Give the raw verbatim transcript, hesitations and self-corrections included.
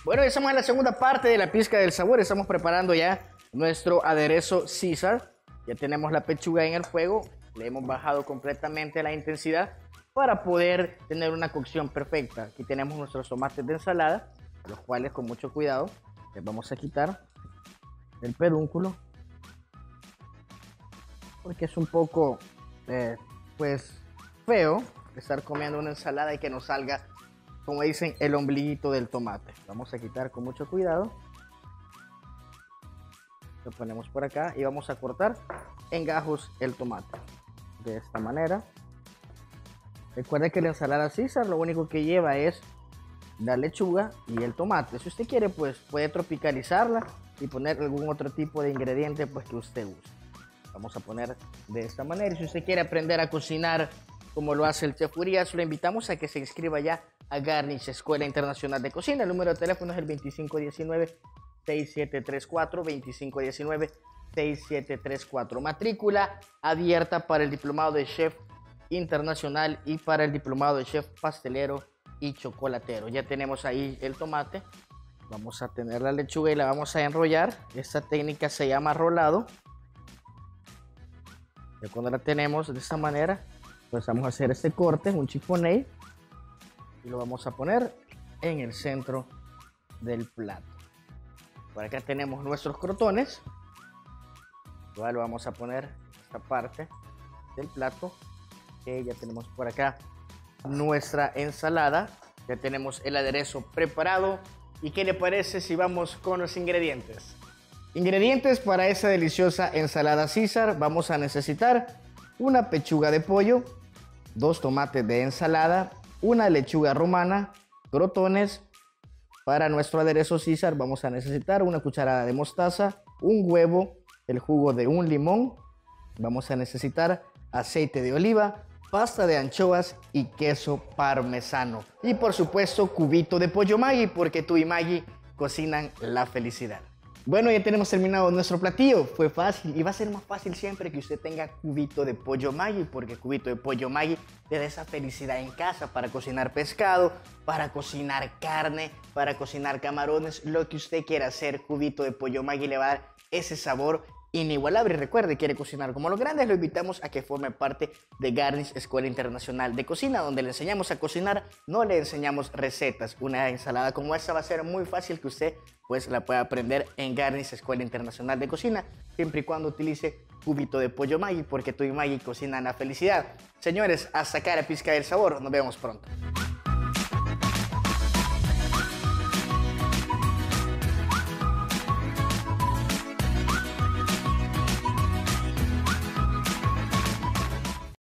Bueno, ya estamos en la segunda parte de la pizca del sabor. Estamos preparando ya nuestro aderezo César. Ya tenemos la pechuga en el fuego. Le hemos bajado completamente la intensidad para poder tener una cocción perfecta. Aquí tenemos nuestros tomates de ensalada, los cuales con mucho cuidado les vamos a quitar el pedúnculo, porque es un poco eh, pues feo estar comiendo una ensalada y que nos salga, como dicen, el ombliguito del tomate. Vamos a quitar con mucho cuidado. Lo ponemos por acá y vamos a cortar en gajos el tomate de esta manera. Recuerde que la ensalada César lo único que lleva es la lechuga y el tomate. Si usted quiere, pues puede tropicalizarla y poner algún otro tipo de ingrediente pues que usted use. Vamos a poner de esta manera. Y si usted quiere aprender a cocinar como lo hace el Chef Urias, lo invitamos a que se inscriba ya a Garnish Escuela Internacional de Cocina. El número de teléfono es el veinticinco diecinueve, sesenta y siete treinta y cuatro, veinticinco diecinueve, sesenta y siete treinta y cuatro. Matrícula abierta para el diplomado de Chef Internacional y para el diplomado de Chef Pastelero y Chocolatero. Ya tenemos ahí el tomate. Vamos a tener la lechuga y la vamos a enrollar. Esta técnica se llama rolado. Ya cuando la tenemos de esta manera, pues vamos a hacer este corte, un chiponé, y lo vamos a poner en el centro del plato. Por acá tenemos nuestros crotones. Igual lo vamos a poner en esta parte del plato. Okay, ya tenemos por acá nuestra ensalada. Ya tenemos el aderezo preparado. ¿Y qué le parece si vamos con los ingredientes? Ingredientes para esa deliciosa ensalada César. Vamos a necesitar una pechuga de pollo, dos tomates de ensalada, una lechuga romana, crotones. Para nuestro aderezo César vamos a necesitar una cucharada de mostaza, un huevo, el jugo de un limón. Vamos a necesitar aceite de oliva, pasta de anchoas y queso parmesano. Y por supuesto, cubito de pollo Maggi, porque tú y Maggi cocinan la felicidad. Bueno, ya tenemos terminado nuestro platillo. Fue fácil y va a ser más fácil siempre que usted tenga cubito de pollo Maggi, porque cubito de pollo Maggi te da esa felicidad en casa para cocinar pescado, para cocinar carne, para cocinar camarones, lo que usted quiera hacer. Cubito de pollo Maggi le va a dar ese sabor inigualable. Y recuerde, quiere cocinar como los grandes, lo invitamos a que forme parte de Garnish Escuela Internacional de Cocina, donde le enseñamos a cocinar, no le enseñamos recetas. Una ensalada como esta va a ser muy fácil que usted pues la pueda aprender en Garnish Escuela Internacional de Cocina, siempre y cuando utilice cubito de pollo Maggi, porque tú y Maggi cocinan la felicidad. Señores, hasta acá la pizca del sabor. Nos vemos pronto.